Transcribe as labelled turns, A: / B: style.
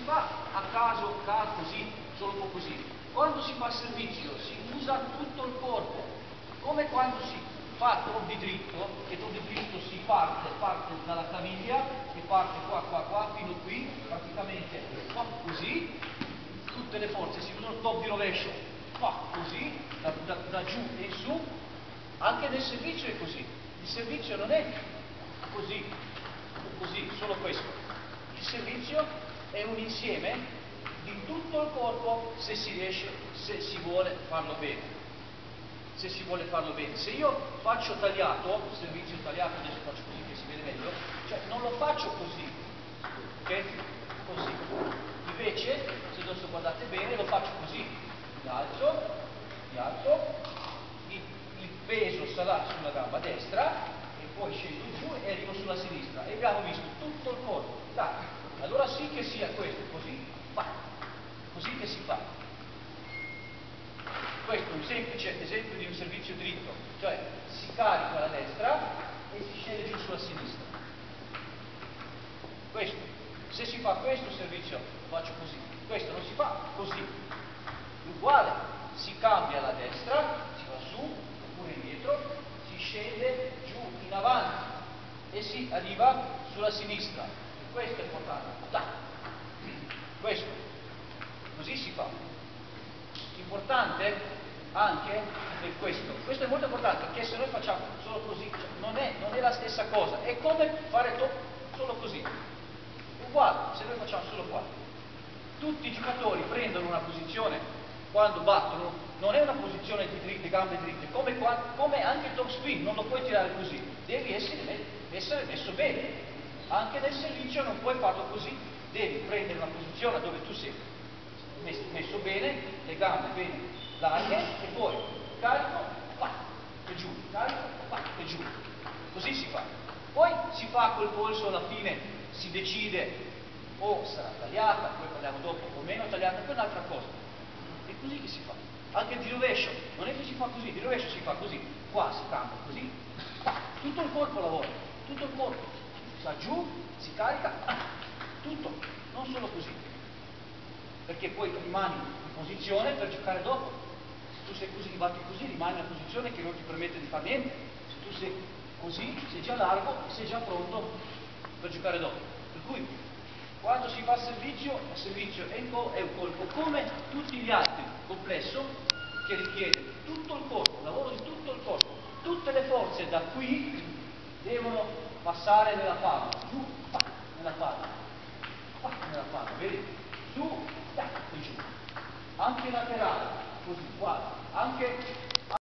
A: fa a caso, così, solo un po' così. Quando si fa servizio si usa tutto il corpo, come quando si fa top di dritto, che top di dritto si parte dalla caviglia, che parte qua, fino qui, praticamente qua così, tutte le forze si usano, top di rovescio, qua così, da giù e in su, anche nel servizio è così. Il servizio non è così, solo questo. Il servizio è un insieme di tutto il corpo se si riesce, se si vuole farlo bene. Se si vuole farlo bene. Se io faccio tagliato, servizio tagliato, adesso faccio così che si vede meglio, cioè non lo faccio così, ok? Così. Invece, se adesso guardate bene, lo faccio così. Mi alzo, il peso sarà sulla gamba destra e poi scendo giù e arrivo sulla sinistra. E abbiamo visto tutto il corpo. Tac. Allora sì che sia questo, così, così che si fa. Questo è un semplice esempio di un servizio dritto, cioè si carica la destra e si scende giù sulla sinistra. Questo, se si fa questo servizio faccio così, questo non si fa così. Uguale, si cambia la destra, si va su oppure indietro, si scende giù in avanti e si arriva sulla sinistra. E questo è importante. Questo, così si fa. Importante anche per questo è molto importante perché se noi facciamo solo così, cioè non è la stessa cosa, è come fare solo così, uguale se noi facciamo solo qua. Tutti i giocatori prendono una posizione quando battono, non è una posizione di gambe dritte, come anche il top spin, non lo puoi tirare così, devi essere messo bene. Anche nel servizio non puoi farlo così, devi prendere una posizione dove tu sei messo bene, le gambe bene larghe e poi carico, e giù, carico, e giù. Così si fa. Poi si fa col polso alla fine, si decide o sarà tagliata, poi parliamo dopo, o meno tagliata, poi un'altra cosa. È così che si fa. Anche di rovescio, non è che si fa così, di rovescio si fa così, qua si cambia così, tutto il corpo lavora, tutto il corpo, si va giù, si carica, tutto, non solo così. Perché poi rimani in posizione per giocare dopo. Se tu sei così, batti così, rimani in una posizione che non ti permette di fare niente. Se tu sei così, sei già largo e sei già pronto per giocare dopo. Per cui, quando si fa il servizio è un colpo come tutti gli altri, complesso, che richiede tutto il corpo, lavoro di tutto il corpo. Tutte le forze da qui devono passare nella palma, giù, nella palma, vedi? Su, e giù. Anche laterale, così, guarda, anche